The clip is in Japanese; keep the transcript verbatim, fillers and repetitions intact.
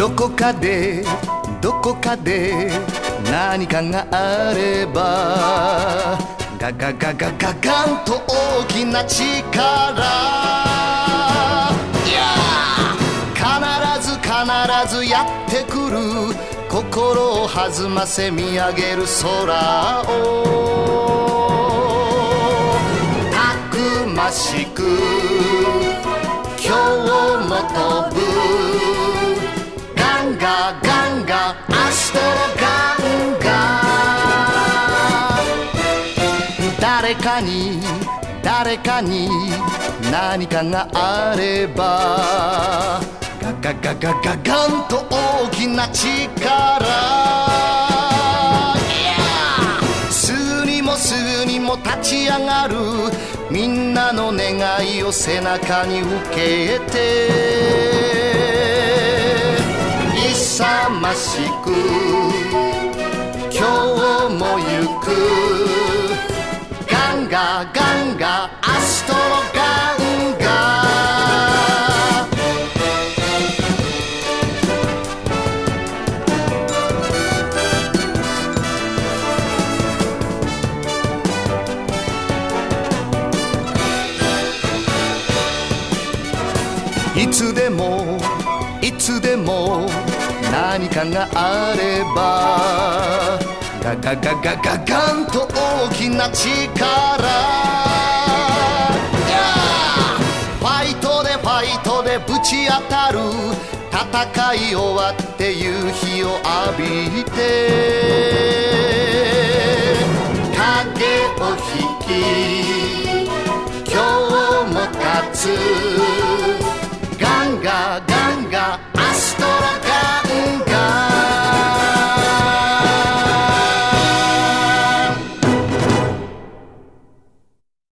どこかでどこかで何かがあればガガガガガガンと大きな力、必ず必ずやってくる、心を弾ませ見上げる空をたくましく今日も飛ぶ、ガンガガンガアストロガンガ、誰かに誰かに何かがあればガガガガガガンと大きな力、すぐにもすぐにも立ち上がる、みんなの願いを背中に受けて勇ましく今日も行く、ガンガガンガアストロガンガ、いつでもいつでも何かがあればガガガガガガンと大きな力、ファイトでファイトでぶち当たる、戦い終わって夕日を浴びて影を引き今日も勝つ、